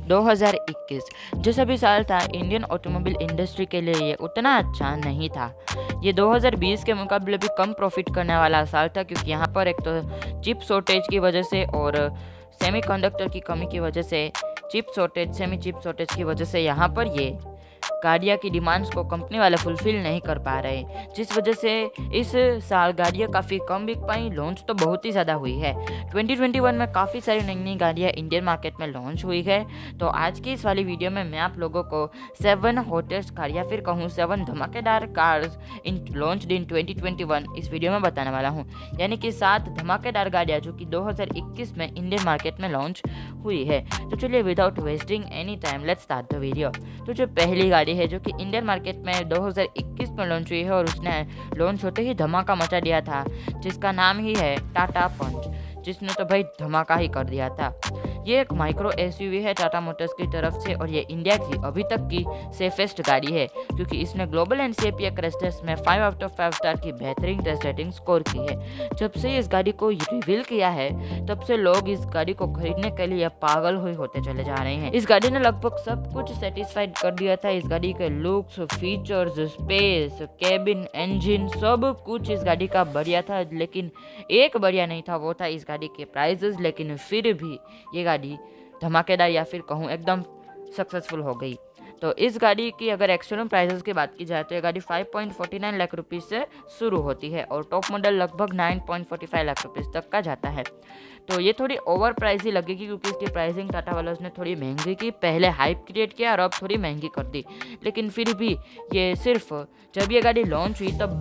2021 जो सभी साल था इंडियन ऑटोमोबाइल इंडस्ट्री के लिए ये उतना अच्छा नहीं था। ये 2020 के मुकाबले भी कम प्रॉफिट करने वाला साल था, क्योंकि यहाँ पर एक तो चिप शॉर्टेज की वजह से और सेमीकंडक्टर की कमी की वजह से सेमी चिप शॉर्टेज की वजह से यहाँ पर ये गाड़ियाँ की डिमांड्स को कंपनी वाले फुलफिल नहीं कर पा रहे, जिस वजह से इस साल गाड़ियाँ काफ़ी कम बिक पाई। लॉन्च तो बहुत ही ज़्यादा हुई है। 2021 में काफ़ी सारी नई नई गाड़ियाँ इंडियन मार्केट में लॉन्च हुई है। तो आज की इस वाली वीडियो में मैं आप लोगों को 7 हॉटेस्ट कार या फिर कहूँ 7 धमाकेदार कार्स इन लॉन्च इन 2021 इस वीडियो में बताने वाला हूँ, यानी कि 7 धमाकेदार गाड़ियाँ जो कि 2021 में इंडियन मार्केट में लॉन्च हुई है। तो चलिए without wasting any time let's start the video. तो जो पहली गाड़ी है जो कि इंडियन मार्केट में 2021 में लॉन्च हुई है और उसने लॉन्च होते ही धमाका मचा दिया था, जिसका नाम ही है टाटा पंच, जिसने तो भाई धमाका ही कर दिया था। ये एक माइक्रो एसयूवी है टाटा मोटर्स की तरफ से और ये इंडिया की अभी तक की सेफेस्ट गाड़ी है, क्योंकि इसने ग्लोबल NCAPA क्रैश टेस्ट में 5 आउट ऑफ 5 स्टार की बेहतरीन टेस्ट रेटिंग स्कोर की है। जब से इस गाड़ी को रिवील किया है तब से लोग इस गाड़ी को खरीदने के लिए पागल हुए होते चले जा रहे हैं। इस गाड़ी ने लगभग सब कुछ सेटिस्फाइड कर दिया था। इस गाड़ी के looks, features, space, cabin, engine सब कुछ इस गाड़ी का बढ़िया था, लेकिन एक बढ़िया नहीं था, वो था इस गाड़ी के प्राइसेस। लेकिन फिर भी ये गाड़ी धमाकेदार या फिर कहूँ एकदम सक्सेसफुल हो गई। तो इस गाड़ी की अगर एक्सटर्नल प्राइसेस की बात की जाए तो ये गाड़ी 5.49 लाख रुपीज़ से शुरू होती है और टॉप मॉडल लगभग 9.45 लाख रुपीज़ तक का जाता है। तो ये थोड़ी ओवर प्राइस ही लगेगी, क्योंकि इसकी प्राइसिंग टाटा वालों ने थोड़ी महंगी की, पहले हाइप क्रिएट किया और अब थोड़ी महंगी कर दी। लेकिन फिर भी ये सिर्फ जब ये गाड़ी लॉन्च हुई तब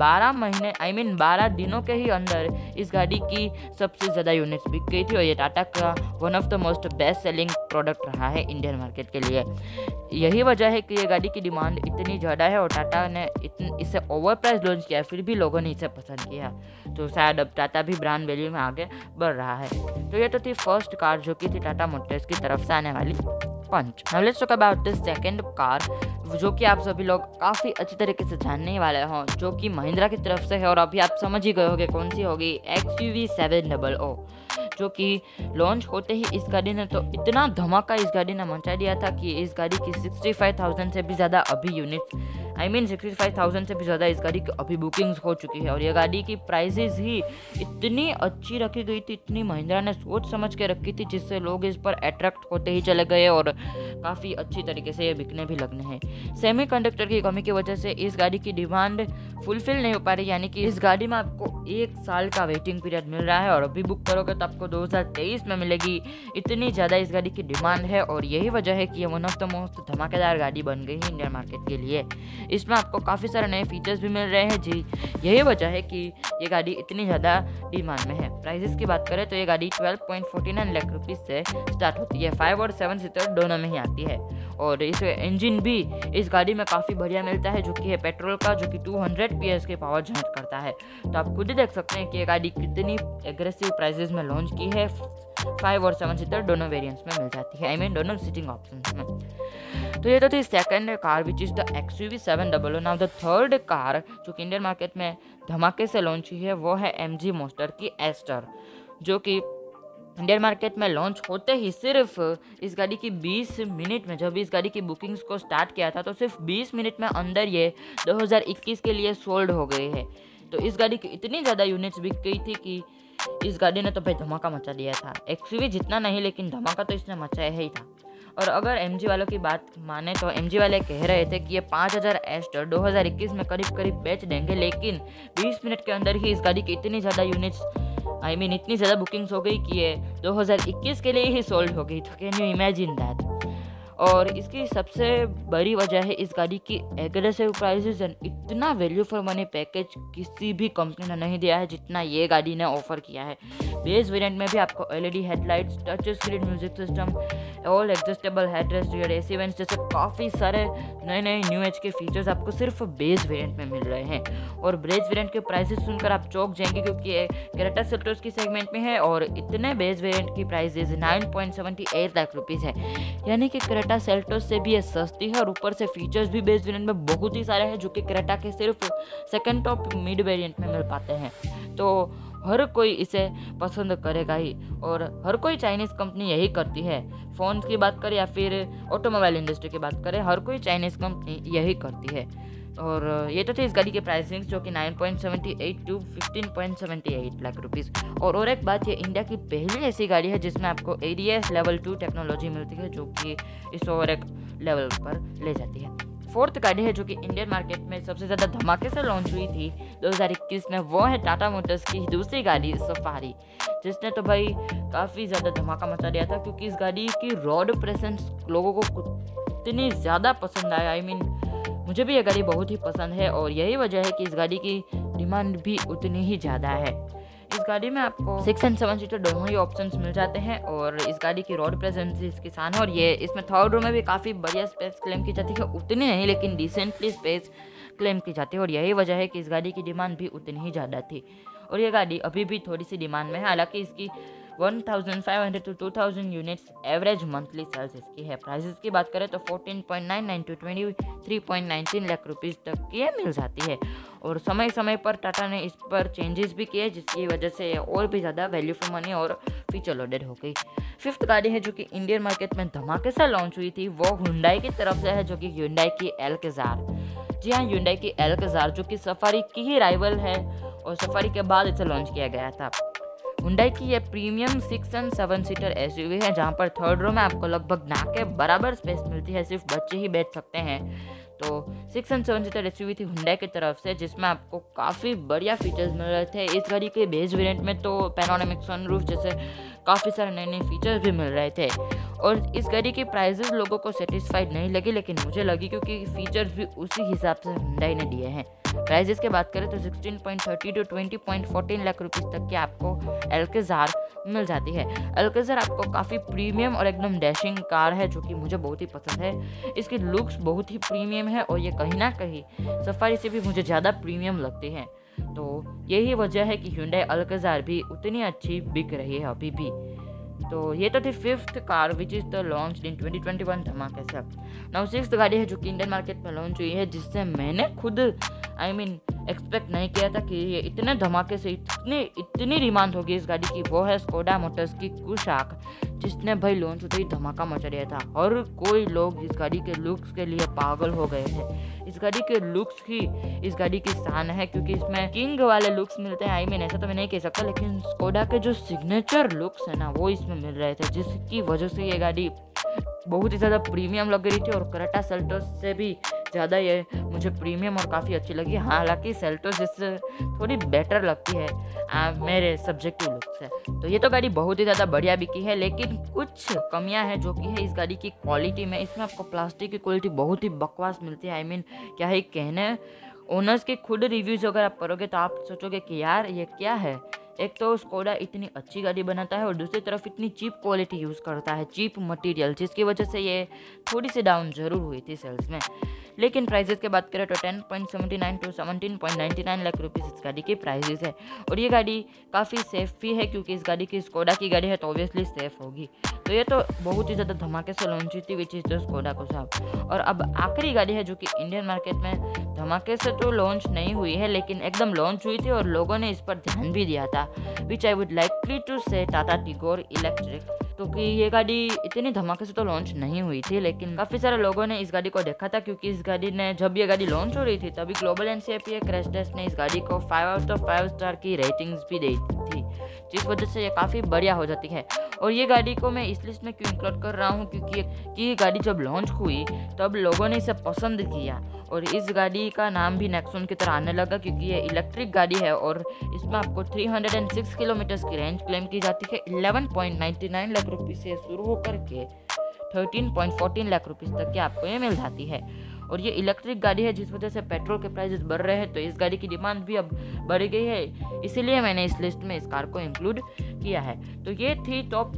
12 दिनों के ही अंदर इस गाड़ी की सबसे ज़्यादा यूनिट्स बिक गई थी और ये टाटा का one of the most best selling product रहा है इंडियन मार्केट के लिए। यही वजह है कि ये गाड़ी की डिमांड इतनी ज़्यादा है और टाटा ने इसे ओवर प्राइस लॉन्च किया, फिर भी लोगों ने इसे पसंद किया। तो शायद अब टाटा भी ब्रांड वैल्यू में आगे बढ़ रहा है। तो ये तो थी फर्स्ट कार जो कि थी टाटा मोटर्स की तरफ से आने वाली Punch. Now let's talk about the second car, जो कि आप सभी लोग काफ़ी अच्छी तरीके से जानने वाले हो, जो कि महिंद्रा की तरफ से है और अभी आप समझ ही गए होंगे कौन सी होगी, XUV 700, जो कि लॉन्च होते ही इस गाड़ी ने तो इतना धमाका इस गाड़ी ने मचा दिया था कि इस गाड़ी की 65,000 से भी ज़्यादा अभी यूनिट्स 65,000 से भी ज़्यादा इस गाड़ी की अभी बुकिंग्स हो चुकी है। और ये गाड़ी की प्राइसेस ही इतनी अच्छी रखी गई थी, इतनी महिंद्रा ने सोच समझ के रखी थी, जिससे लोग इस पर अट्रैक्ट होते ही चले गए और काफ़ी अच्छी तरीके से ये बिकने भी लगने हैं। सेमी कंडक्टर की कमी की वजह से इस गाड़ी की डिमांड फुलफिल नहीं हो पा रही, यानी कि इस गाड़ी में आपको 1 साल का वेटिंग पीरियड मिल रहा है और अभी बुक करोगे तो आपको 2023 में मिलेगी। इतनी ज़्यादा इस गाड़ी की डिमांड है और यही वजह है कि ये वन ऑफ द मोस्ट धमाकेदार गाड़ी बन गई है इंडियन मार्केट के लिए। इसमें आपको काफ़ी सारे नए फीचर्स भी मिल रहे हैं जी, यही वजह है कि ये गाड़ी इतनी ज़्यादा डिमांड में है। प्राइसेस की बात करें तो ये गाड़ी 12.49 लाख रुपीज़ से स्टार्ट होती है, 5 और 7 सीटर दोनों में ही आती है। और इस इंजन भी इस गाड़ी में काफ़ी बढ़िया मिलता है, जो कि है पेट्रोल का, जो कि 200 PS की पावर जनरेट करता है। तो आप खुद ही देख सकते हैं कि ये गाड़ी कितनी एग्रेसिव प्राइसेस में लॉन्च की है। 5 और 7 सीटर दोनों वेरिएंट्स में मिल जाती है, दोनों सीटिंग ऑप्शंस में। तो ये तो थी second car which is the XUV 700। Now the third car जो कि इंडियन मार्केट में धमाके से लॉन्च हुई है वो है MG मोस्टर की एस्टर, जो कि इंडियन मार्केट में लॉन्च होते ही सिर्फ इस गाड़ी की 20 मिनट में, जब इस गाड़ी की बुकिंग्स को स्टार्ट किया था तो सिर्फ 20 मिनट में अंदर ये 2021 के लिए सोल्ड हो गई है। तो इस गाड़ी की इतनी ज़्यादा यूनिट्स बिक गई थी कि इस गाड़ी ने तो भाई धमाका मचा दिया था। XUV जितना नहीं, लेकिन धमाका तो इसने मचाया ही था। और अगर MG वालों की बात माने तो MG वाले कह रहे थे कि ये 5000 एस्टर 2021 में करीब करीब बेच देंगे, लेकिन 20 मिनट के अंदर ही इस गाड़ी की इतनी ज़्यादा यूनिट्स इतनी ज़्यादा बुकिंग्स हो गई कि ये 2021 के लिए ही सोल्ड हो गई। तो कैन यू इमेजिन दैट। और इसकी सबसे बड़ी वजह है इस गाड़ी की एग्रेसिव प्राइसेस एंड इतना वैल्यू फॉर मनी पैकेज किसी भी कंपनी ने नहीं दिया है जितना ये गाड़ी ने ऑफर किया है। बेस वेरिएंट में भी आपको LED headlights, touch screen music system, all adjustable headrest, rear AC vents जैसे काफ़ी सारे नए नए न्यू एज के फीचर्स आपको सिर्फ बेस वेरिएंट में मिल रहे हैं। और बेस वेरिएंट के प्राइसेस सुनकर आप चौंक जाएंगे, क्योंकि ये क्रेटा सेल्टोस की सेगमेंट में है और इतने बेस वेरिएंट की प्राइसेस 9.78 लाख रुपीज़ है, यानी कि क्रेटा सेल्टोस से भी ये सस्ती है और ऊपर से फीचर्स भी बेस वेरिएंट में बहुत ही सारे हैं, जो कि क्रेटा के सिर्फ सेकंड टॉप मिड वेरिएंट में मिल पाते हैं। तो हर कोई इसे पसंद करेगा ही, और हर कोई चाइनीज़ कंपनी यही करती है। फ़ोन की बात करें या फिर ऑटोमोबाइल इंडस्ट्री की बात करें, हर कोई चाइनीज़ कंपनी यही करती है। और ये तो थे इस गाड़ी के प्राइसिंग, जो कि 9.78 टू 15.78 लाख रुपीज़। और एक बात, ये इंडिया की पहली ऐसी गाड़ी है जिसमें आपको ADAS लेवल 2 टेक्नोलॉजी मिलती है, जो कि इस ओवरएक लेवल पर ले जाती है। फोर्थ गाड़ी है जो कि इंडियन मार्केट में सबसे ज़्यादा धमाके से लॉन्च हुई थी 2021 में, वो है टाटा मोटर्स की दूसरी गाड़ी सफारी, जिसने तो भाई काफ़ी ज़्यादा धमाका मचा दिया था, क्योंकि इस गाड़ी की रोड प्रेजेंस लोगों को इतनी ज़्यादा पसंद आया। मुझे भी ये गाड़ी बहुत ही पसंद है, और यही वजह है कि इस गाड़ी की डिमांड भी उतनी ही ज़्यादा है। इस गाड़ी में आपको 6 और 7 सीटर दोनों ही ऑप्शंस मिल जाते हैं, और इस गाड़ी की रोड प्रेजेंस इसकी शान है। और ये इसमें थर्ड रो में भी काफ़ी बढ़िया स्पेस क्लेम की जाती है, उतनी नहीं लेकिन डिसेंटली स्पेस क्लेम की जाती है, और यही वजह है कि इस गाड़ी की डिमांड भी उतनी ही ज़्यादा थी। और ये गाड़ी अभी भी थोड़ी सी डिमांड में है, हालांकि इसकी 1500 to 2000 units average monthly sales इसकी है। प्राइसेस की बात करें तो 14.99 to 23.19 लाख रुपीज़ तक की मिल जाती है, और समय समय पर टाटा ने इस पर चेंजेस भी किए, जिसकी वजह से ये और भी ज़्यादा वैल्यू फॉर मनी और फीचर लोडेड हो गई। फिफ्थ गाड़ी है जो कि इंडियन मार्केट में धमाके से लॉन्च हुई थी, वो हुंडई की तरफ से है, जो कि Hyundai की एल्केज़ार। जी हाँ, Hyundai की एल्केज़ार, जो कि सफारी की ही राइवल है, और सफारी के बाद इसे लॉन्च किया गया था। हुंडई की ये प्रीमियम 6 और 7 सीटर SUV है, जहाँ पर थर्ड रो में आपको लगभग ना के बराबर स्पेस मिलती है, सिर्फ बच्चे ही बैठ सकते हैं। तो 6 और 7 सीटर SUV थी हुंडई की तरफ से, जिसमें आपको काफ़ी बढ़िया फीचर्स मिल रहे थे। इस गाड़ी के बेस वेरिएंट में तो पैनोरामिक सनरूफ जैसे काफ़ी सारे नए नए फीचर्स भी मिल रहे थे, और इस गाड़ी की प्राइसेस लोगों को सेटिस्फाइड नहीं लगी, लेकिन मुझे लगी, क्योंकि फीचर्स भी उसी हिसाब से हुंडई ने दिए हैं। प्राइसेस की बात करें तो 16.30 to 20.14 लाख रुपीज़ तक की आपको एल्केज़ार मिल जाती है। एल्केज़ार आपको काफ़ी प्रीमियम और एकदम डैशिंग कार है, जो कि मुझे बहुत ही पसंद है। इसकी लुक्स बहुत ही प्रीमियम है, और ये कहीं ना कहीं सफारी से भी मुझे ज़्यादा प्रीमियम लगती है। तो यही वजह है कि Hyundai एल्केज़ार भी उतनी अच्छी बिक रही है अभी भी। तो ये तो थी fifth car which is the launch in 2021 धमाके से। नाउ सिक्स्थ गाड़ी है जो कि इंडियन मार्केट में लॉन्च हुई है, जिससे मैंने खुद एक्सपेक्ट नहीं किया था कि ये इतने धमाके से इतनी डिमांड होगी इस गाड़ी की। वो है स्कोडा मोटर्स की कुशाक, जिसने भाई लॉन्च होते ही धमाका मचा दिया था। हर कोई लोग इस गाड़ी के लुक्स के लिए पागल हो गए थे। इस गाड़ी के लुक्स ही इस गाड़ी की शान है, क्योंकि इसमें किंग वाले लुक्स मिलते हैं। ऐसा तो मैं नहीं कह सकता, लेकिन स्कोडा के जो सिग्नेचर लुक्स है ना, वो इसमें मिल रहे थे, जिसकी वजह से ये गाड़ी बहुत ही ज़्यादा प्रीमियम लग रही थी, और क्रेटा सेल्टोस से भी ज़्यादा ये मुझे प्रीमियम और काफ़ी अच्छी लगी। हालांकि सेल्टोस इससे थोड़ी बेटर लगती है मेरे सब्जेक्टिव लुक से। तो ये तो गाड़ी बहुत ही ज़्यादा बढ़िया बिकी है, लेकिन कुछ कमियां हैं जो कि है इस गाड़ी की क्वालिटी में। इसमें आपको प्लास्टिक की क्वालिटी बहुत ही बकवास मिलती है। क्या है कहने, ओनर्स के खुद रिव्यूज़ अगर आप पढ़ोगे तो आप सोचोगे कि यार ये क्या है। एक तो स्कोडा इतनी अच्छी गाड़ी बनाता है, और दूसरी तरफ इतनी चीप क्वालिटी यूज़ करता है, चीप मटेरियल, जिसकी वजह से ये थोड़ी सी डाउन ज़रूर हुई थी सेल्स में। लेकिन प्राइसेस की बात करें तो 10.79 to 17.99 लाख रुपीज़ इस गाड़ी की प्राइसेस है, और ये गाड़ी काफ़ी सेफ भी है, क्योंकि इस गाड़ी की स्कोडा की गाड़ी है तो ऑब्वियसली सेफ होगी। तो ये तो बहुत ही ज़्यादा धमाके से लॉन्च हुई थी, which is the Skoda Kushaq. और अब आखिरी गाड़ी है जो कि इंडियन मार्केट में धमाके से तो लॉन्च नहीं हुई है, लेकिन एकदम लॉन्च हुई थी और लोगों ने इस पर ध्यान भी दिया था, which I would likely to say Tata Tigor electric. क्योंकि ये गाड़ी इतनी धमाके से तो लॉन्च नहीं हुई थी, लेकिन काफ़ी सारे लोगों ने इस गाड़ी को देखा था, क्योंकि इस गाड़ी ने जब ये गाड़ी लॉन्च हो रही थी तभी ग्लोबल NCAPA क्रैश टेस्ट ने इस गाड़ी को 5 आउट ऑफ 5 स्टार की रेटिंग्स भी दी थी, जिस वजह से ये काफ़ी बढ़िया हो जाती है। और ये गाड़ी को मैं इस लिस्ट में क्यों इंक्लूड कर रहा हूँ, क्योंकि ये गाड़ी जब लॉन्च हुई तब लोगों ने इसे पसंद किया, और इस गाड़ी का नाम भी नेक्सॉन की तरह आने लगा, क्योंकि ये इलेक्ट्रिक गाड़ी है और इसमें आपको 306 किलोमीटर की रेंज क्लेम की जाती है। 11.99 लाख रुपये से शुरू होकर के 13.14 लाख रुपीस तक की आपको ये मिल जाती है। और ये इलेक्ट्रिक गाड़ी है, जिस वजह से पेट्रोल के प्राइसेस बढ़ रहे हैं, तो इस गाड़ी की डिमांड भी अब बढ़ गई है, इसीलिए मैंने इस लिस्ट में इस कार को इंक्लूड किया है। तो ये थी टॉप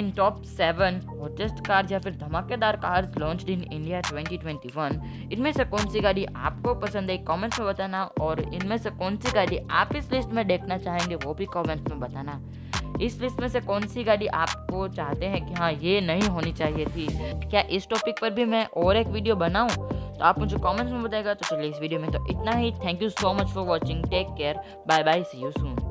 7 हॉटेस्ट कार्स या फिर धमाकेदार कार्स लॉन्च्ड इन इंडिया 2021। इनमें से कौन सी गाड़ी आपको पसंद है कमेंट्स में बताना, और इनमें से कौन सी गाड़ी आप इस लिस्ट में देखना चाहेंगे वो भी कमेंट्स में बताना। इस लिस्ट में से कौन सी गाड़ी आपको चाहते हैं कि हाँ ये नहीं होनी चाहिए थी, क्या इस टॉपिक पर भी मैं और एक वीडियो बनाऊं, तो आप मुझे कमेंट्स में बताएगा। तो चलिए इस वीडियो में तो इतना ही। Thank you so much for watching, take care, bye bye, see you soon.